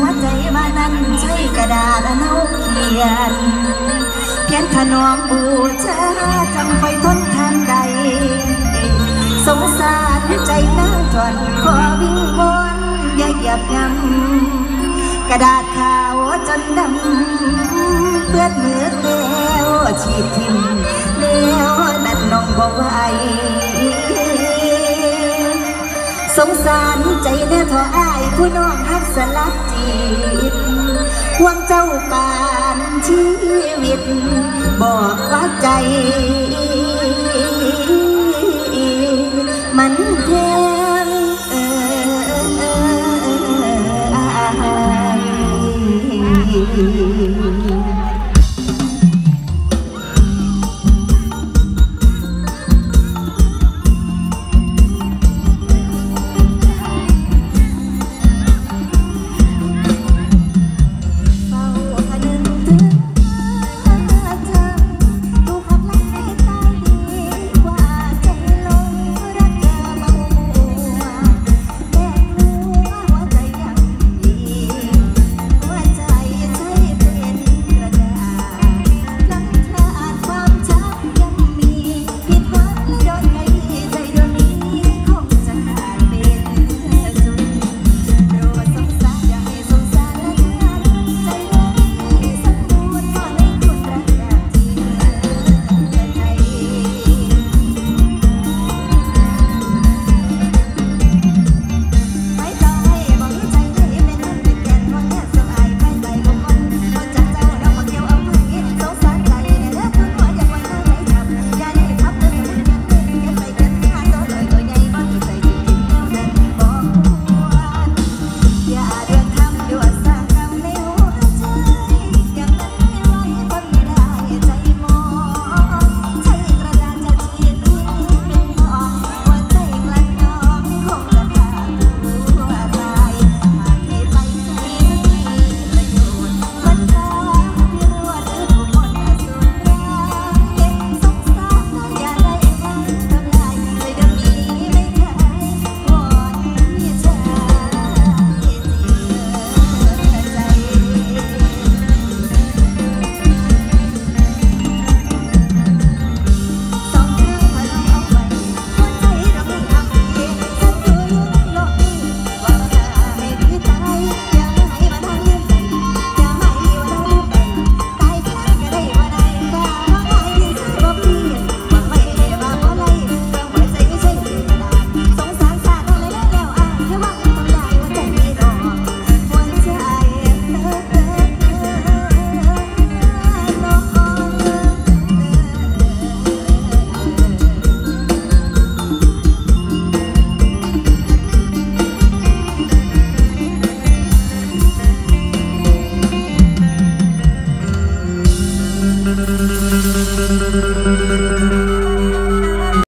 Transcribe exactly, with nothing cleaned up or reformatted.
ใจมานั้นใช้กระดาษเนาเขียนเพียนถนอมบูชาจำคอยทนทางใดสงสารใจนางจวนขอวิ่งบนอย่าเหยียบย่ำกระดาษขาวจนดำเปื้อนมือแล้วฉีดทิ่มแล้วนั่นน้องบอกว่าไอสงสารใจแน่ทออ้ายผู้น้องฮักสลักจิตห่วงเจ้าปานชีวิตบอกว่าใจมันแทงเอออาย